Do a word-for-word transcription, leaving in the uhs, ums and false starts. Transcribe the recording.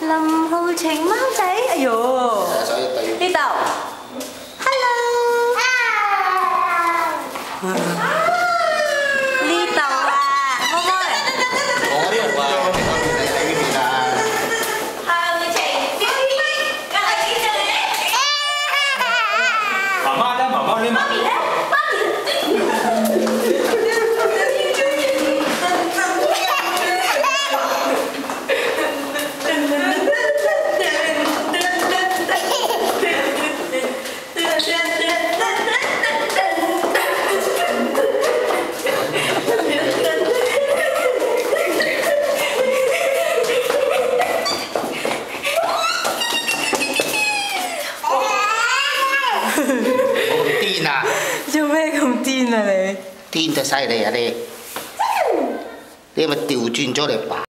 林浩晴貓仔，哎呦，呢度 ，hello， 呢度啊，妹妹， 我呢度啊，你喺呢邊啊？ 浩晴 ，B B， 過嚟見到你。 媽媽咧，媽媽咧， 媽咪咧，媽咪。 癲啊！ 做咩咁癲啊你？ 癲得犀利啊你！你係咪調轉咗你爸